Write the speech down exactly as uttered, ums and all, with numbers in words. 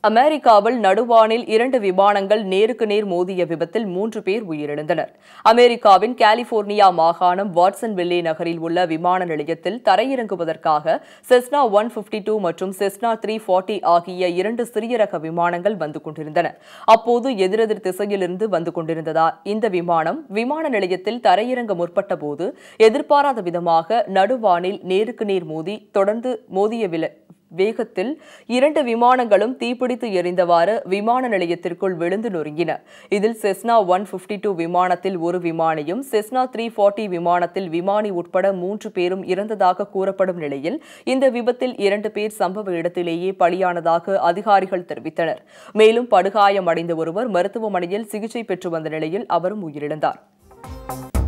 அமெரிக்காவில் நடுவானில் இரண்டு விமானங்கள் நேருக்கு நேர் மோதிய விபத்தில் மூன்று பேர் உயிரிழந்தனர். அமெரிக்காவின் கலிபோர்னியா மாகாணம் வாட்சன்வில்லே நகரில் உள்ள விமான நிலையத்தில் தரையிறங்குவதற்காக செஸ்னா ஒன் பிப்டி டூ மற்றும் செஸ்னா த்ரீ ஃபார்ட்டி ஆகிய இரண்டு சிறிய ரக விமானங்கள் வந்து கொண்டிருந்தன. அப்போது எதிரெதிர் திசையிலிருந்து வந்து கொண்டிருந்ததால் இந்த விமானம் விமான நிலையத்தில் தரையிறங்க முற்பட்ட போது எதிர்பாராத விதமாக நடுவானில் நேருக்கு நேர் மோதி தொடர்ந்து மோதிய வேகத்தில் இரண்டு விமானங்களும் தீப்பிடித்து எரிந்தவாறு விமான நிலையத்திற்குள் விழுந்து நொறுங்கின. இதில் செஸ்னா ஒன் பிப்டி டூ விமானத்தில் ஒரு விமானியும் செஸ்னா த்ரீ ஃபார்ட்டி விமானத்தில் விமானி உட்பட மூன்று பேரும் இறந்ததாக கூறப்படும் நிலையில் இந்த விபத்தில் இரண்டு பேர் சம்பவ இடத்திலேயே பலியானதாக அதிகாரிகள் தெரிவித்தனர். மேலும் படுகாயம் அடைந்த ஒருவர் மருத்துவமனையில் சிகிச்சை பெற்று வந்த நிலையில் அவரும் உயிரிழந்தார்.